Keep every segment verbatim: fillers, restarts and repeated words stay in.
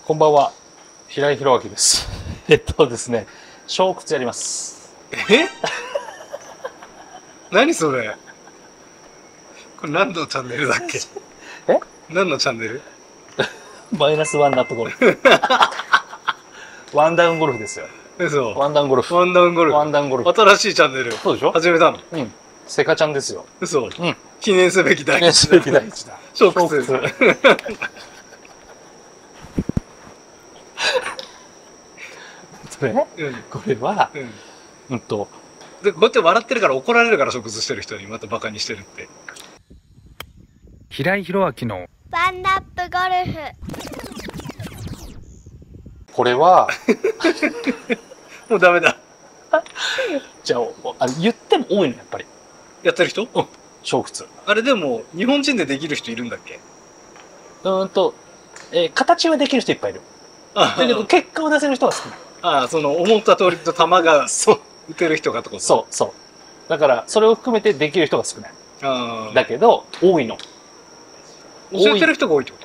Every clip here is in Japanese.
こんばんは、平井宏明です。えっとですね、小屈やります。 え何それ。これ何のチャンネルだっけ。 え何のチャンネル。 マイナスワンナットゴルフ。ワンダウンゴルフですよ。 嘘。 ワンダウンゴルフ。 ワンダウンゴルフ。 ワンダウンゴルフ。 新しいチャンネル。 そうでしょ。 始めたの。 うん。セカちゃんですよ。 嘘。 うん。 記念すべき第一。 記念すべき第一だ。 小屈。 それ、うん、これは、うん、うんと、 で、こうやって笑ってるから怒られるから、小屈してる人にまたバカにしてるって。 平井宏明のワンナップゴルフ。 これはもうダメだ。 じゃあ、あ言っても多いのやっぱり。 やってる人？ うん。小屈。 あれでも日本人でできる人いるんだっけ？ うーんと、えー、形はできる人いっぱいいる。だけど結果を出せる人は少ない。 ああ、その思った通りと球がそう打てる人がってこと？ そうそう。だからそれを含めてできる人が少ない。あだけど多いの。 教えてる人が多いってこと？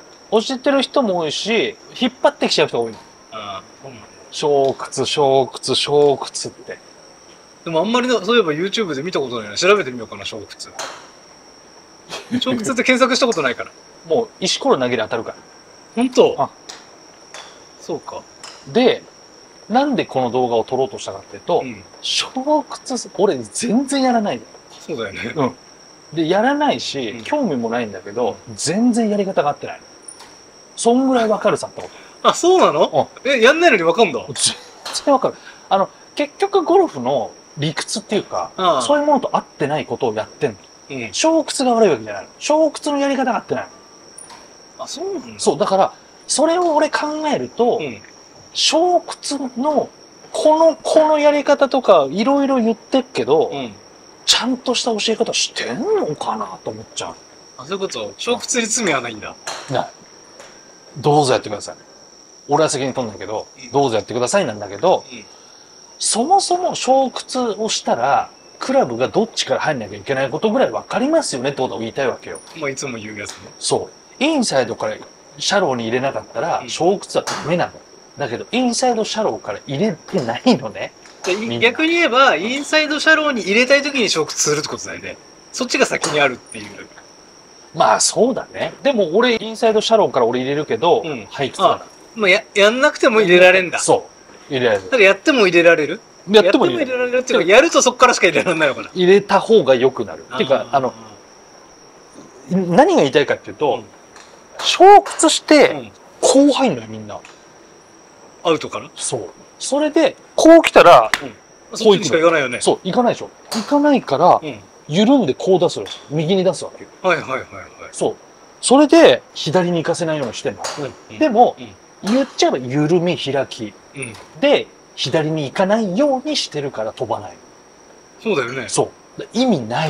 教えてる人も多いし、引っ張ってきちゃう人が多いの。ああ、そうなんだ。小屈、小屈、小屈って。 でもあんまりな、そういえば YouTube で見たことないな。調べてみようかな、小屈。小屈って検索したことないから。 もう石ころ投げり当たるから。 本当？あ、そうか。 で、なんでこの動画を撮ろうとしたかっていうと、うん、小屈、俺全然やらないの。 そうだよね。 うん。で、やらないし、うん、興味もないんだけど、うん、全然やり方が合ってない。そんぐらいわかるさってこと。 あ、そうなの？うん、え、やんないのにわかんだ。 全然わかる。あの、結局ゴルフの理屈っていうか、ああそういうものと合ってないことをやってんの。うん、小屈が悪いわけじゃないの。小屈のやり方が合ってないの。 あ、そうなんだ。 そう、だから、それを俺考えると、うん、小屈の、この、このやり方とか、いろいろ言ってっけど、うん、ちゃんとした教え方してんのかなと思っちゃう。 あ、そういうこと？小屈に罪はないんだ。 ない。どうぞやってください。俺は責任取んないけど、うん、どうぞやってくださいなんだけど、うん、そもそも小屈をしたら、クラブがどっちから入んなきゃいけないことぐらい分かりますよねってことを言いたいわけよ。 まあいつも言うやつね。 そう。インサイドからシャローに入れなかったら、小屈はダメなの。だけど、インサイドシャローから入れてないのね。 逆に言えば、インサイドシャローに入れたいときに小屈するってことだよね。そっちが先にあるっていう。 まあそうだね。でも俺、インサイドシャローから俺入れるけど、うん、はい、靴だな。 まあや、やんなくても入れられんだ。 そう。入れられる。 ただやっても入れられる？ やっても入れられるっていうか、やるとそこからしか入れられないのかな。 入れた方が良くなる。っていうか、あの、何が言いたいかっていうと、うん、小屈して、こう入んのよ、みんな。 アウトから？ そう。それで、こう来たら、うん、 そっちにしか行かないよね。 そう、行かないでしょ。行かないから、うん、緩んでこう出すの。右に出すわけよ。 はいはいはいはい。 そう。それで、左に行かせないようにしてんの。うん、でも、うん、言っちゃえば緩み、開き。うん、で、左に行かないようにしてるから飛ばない。 そうだよね。 そう。意味ない。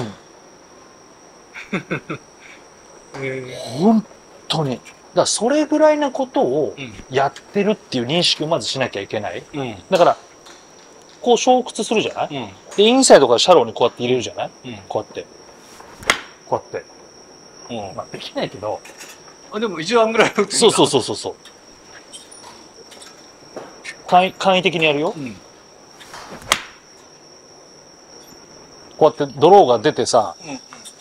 えー、本当に。だからそれぐらいなことをやってるっていう認識をまずしなきゃいけない。うん、だから、こう小屈するじゃない、うん、で、インサイドからシャローにこうやって入れるじゃない、うん、こうやって。こうやって。うん、まあできないけど。 あ、でも一応あんぐらい打ってる。 そうそうそうそうそう。簡易、簡易的にやるよ。うん、こうやってドローが出てさ、うん、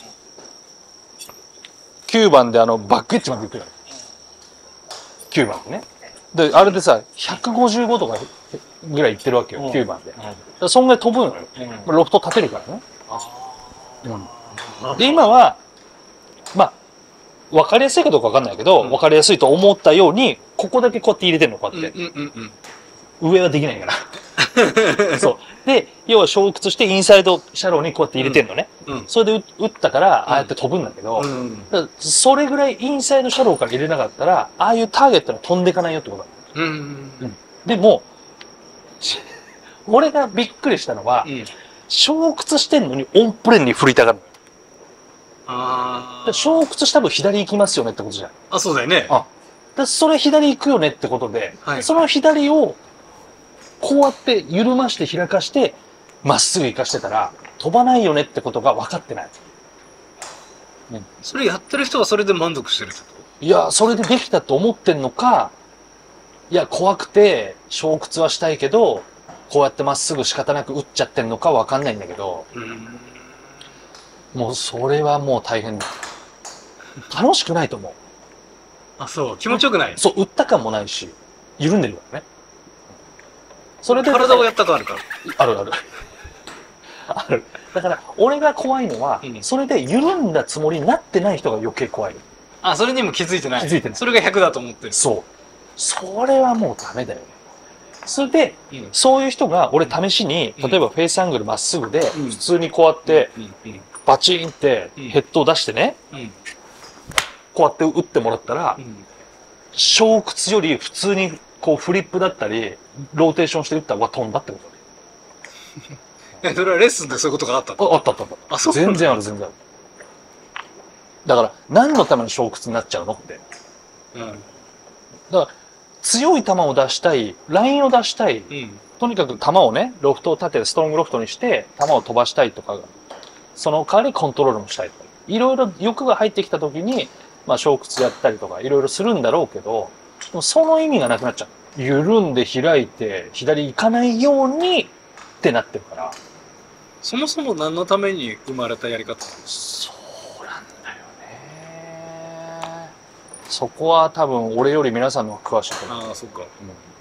きゅうばんであのバックエッジまで行くよ。きゅうばんでね。で、あれでさ、ひゃくごじゅうごとかぐらい行ってるわけよ、うん、きゅうばんで。うん、そんぐらい飛ぶのよ。うん、ロフト立てるからね。うん、で、今は、まあ、わかりやすいかどうかわかんないけど、わ、うん、かりやすいと思ったように、ここだけこうやって入れてるの、こうやって。上はできないから。そう。で、要は小屈してインサイドシャローにこうやって入れてんのね。うん、それで打ったから、ああやって飛ぶんだけど、うん、それぐらいインサイドシャローから入れなかったら、ああいうターゲットに飛んでいかないよってことだ。うんうん、でも、俺がびっくりしたのは、うん、小屈してんのにオンプレーンに振りたがる。ああ。小屈した分左行きますよねってことじゃん。 あ、そうだよね。あ。 でそれ左行くよねってことで、はい、その左をこうやって緩まして開かしてまっすぐ行かしてたら飛ばないよねってことが分かってない。 ね、それやってる人はそれで満足してるってこと？ いや、それでできたと思ってんのか、 いや、怖くて、小屈はしたいけど、こうやってまっすぐ仕方なく打っちゃってるのかわかんないんだけど、 うん。 もうそれはもう大変だ。楽しくないと思う。 あ、そう。気持ちよくない。 そう、打った感もないし、緩んでるからね。それで、 体をやった感あるから。 あるある。ある。だから、俺が怖いのは、 うんそれで緩んだつもりになってない人が余計怖い。 あ、それにも気づいてない。 気づいてないそれがひゃくだと思ってる。 そう。それはもうダメだよね。それで、 うん。 そういう人が、俺試しに、 うん例えばフェイスアングルまっすぐで、 うん普通にこうやって、 うん。うん。 バチンってうんヘッドを出してね、 うん。 こうやって打ってもらったらう、ん。 小屈より普通にこうフリップだったり、ローテーションして打ったら、うわ、飛んだってことね。 え、それはレッスンでそういうことがあったの？ あ、あったあったあった。 あそうなんだ全然ある、全然ある。だから、何のための小屈になっちゃうのって。 うん。 だから、強い球を出したい、ラインを出したい、 うん。 とにかく球をね、ロフトを立ててストロングロフトにして、球を飛ばしたいとかが、その代わりコントロールもしたいとか。いろいろ欲が入ってきた時に、まあ、小屈やったりとか、いろいろするんだろうけど、でもその意味がなくなっちゃう。緩んで開いて、左行かないようにってなってるから。 そもそも何のために生まれたやり方？ そうなんだよね。そこは多分俺より皆さんの方が詳しいと思う。 ああ、そっか。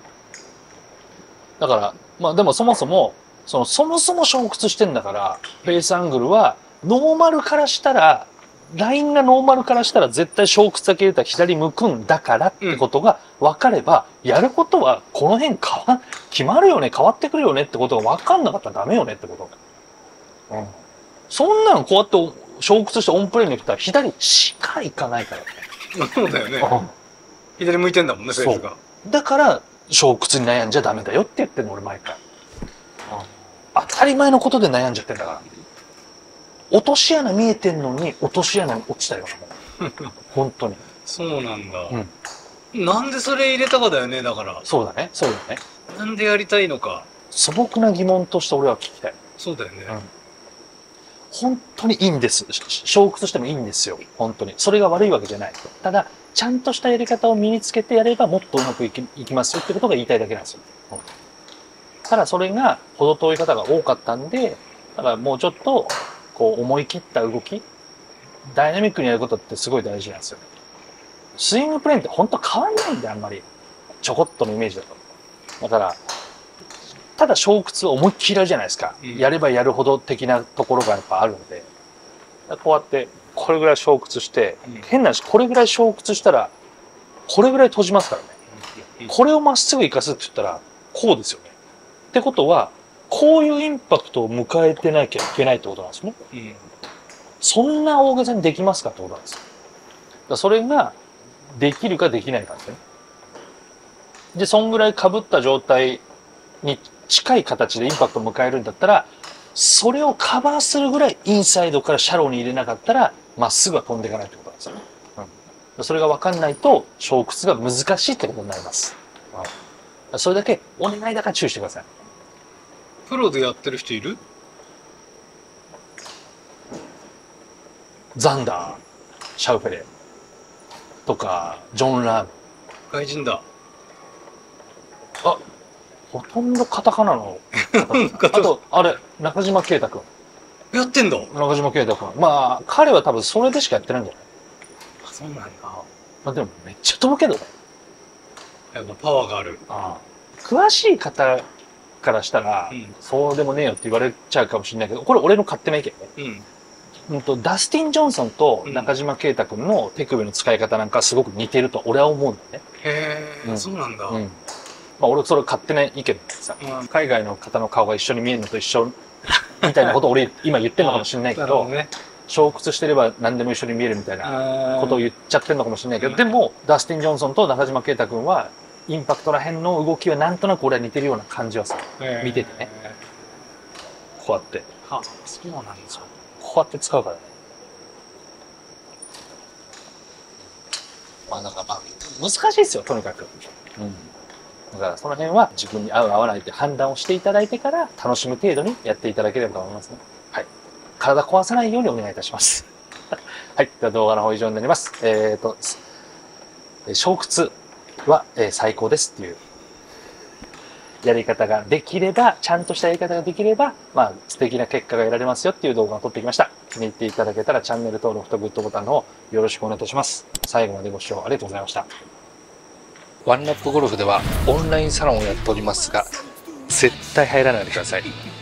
だから、まあでもそもそも、そのそもそも小屈してんだから、フェイスアングルはノーマルからしたら、ラインがノーマルからしたら絶対小屈だけ入れたら左向くんだからってことが分かれば、やることはこの辺変わ、決まるよね、変わってくるよねってことが分かんなかったらダメよねってこと。うん。そんなのこうやって小屈してオンプレーに来たら左しか行かないからね。 そうだよね。 うん左向いてんだもんね、フェイスが。 だから、小屈に悩んじゃダメだよって言ってるの、俺毎回。当たり前のことで悩んじゃってんだから。落とし穴見えてんのに、落とし穴に落ちたようなもん。本当に。 そうなんだ。 うん。 なんでそれ入れたかだよね、だから。 そうだね、そうだね。 なんでやりたいのか。 素朴な疑問として俺は聞きたい。 そうだよね。 うん本当にいいんです。小屈してもいいんですよ。本当に。それが悪いわけじゃない。ただ、ちゃんとしたやり方を身につけてやればもっとうまくいきいきますよってことが言いたいだけなんですよ。ただそれが程遠い方が多かったんで、だからもうちょっと、こう思い切った動き、ダイナミックにやることってすごい大事なんですよ。スイングプレーンって本当変わんないんで、あんまり。ちょこっとのイメージだと。だから、ただ小屈を思いっきりやるじゃないですか。 うんやればやるほど的なところがやっぱあるので。こうやって、これぐらい小屈して、 うん変な話、これぐらい小屈したら、これぐらい閉じますからね。 うんこれをまっすぐ行かすって言ったら、こうですよね。ってことは、こういうインパクトを迎えてなきゃいけないってことなんですね。 うん。 そんな大げさにできますかってことなんですよ。だからそれが、できるかできないかですね。で、そんぐらい被った状態に近い形でインパクトを迎えるんだったら、それをカバーするぐらいインサイドからシャローに入れなかったら、まっすぐは飛んでいかないってことなんですよ。うん、それが分かんないと、小屈が難しいってことになります。うん、それだけお願いだから注意してください。 プロでやってる人いる？ ザンダー、シャウフェレとか、ジョン・ラーム。 外人だ。 あ、ほとんどカタカナの。あと、あれ、中島啓太君。 やってんだ。 中島啓太君。まあ、彼は多分それでしかやってないんじゃない？ あ、そうなんだ。 まあでもめっちゃ飛ぶけどね。 やっぱパワーがある。 ああ詳しい方からしたら、 うんそうでもねえよって言われちゃうかもしれないけど、これ俺の勝手な意見ね。 うん。 うんと、ダスティン・ジョンソンと中島啓太君の手首の使い方なんかすごく似てると俺は思うんだよね。 へえ、 うんそうなんだ。 うん。まあ俺それ勝手な意見だけどさ、 うん海外の方の顔が一緒に見えるのと一緒みたいなことを俺今言ってるのかもしれないけど、 なるほどね。 小屈してれば何でも一緒に見えるみたいなあことを言っちゃってるのかもしれないけど、でも、ダスティン・ジョンソンと中島啓太君は、インパクトら辺の動きはなんとなく俺は似てるような感じはさ、見ててね。こうやって、 は、そうなんだ。 こうやって使うからね。まあなんかまあ、難しいですよ、とにかく。うん。だからその辺は自分に合う合わないって判断をしていただいてから楽しむ程度にやっていただければと思いますね。はい。体壊さないようにお願いいたします。はい。では動画の方以上になります。えっと、小屈は、えー最高ですっていうやり方ができれば、ちゃんとしたやり方ができれば、まあ、素敵な結果が得られますよっていう動画を撮ってきました。気に入っていただけたらチャンネル登録とグッドボタンの方よろしくお願いいたします。最後までご視聴ありがとうございました。ワンラップゴルフではオンラインサロンをやっておりますが、絶対入らないでください。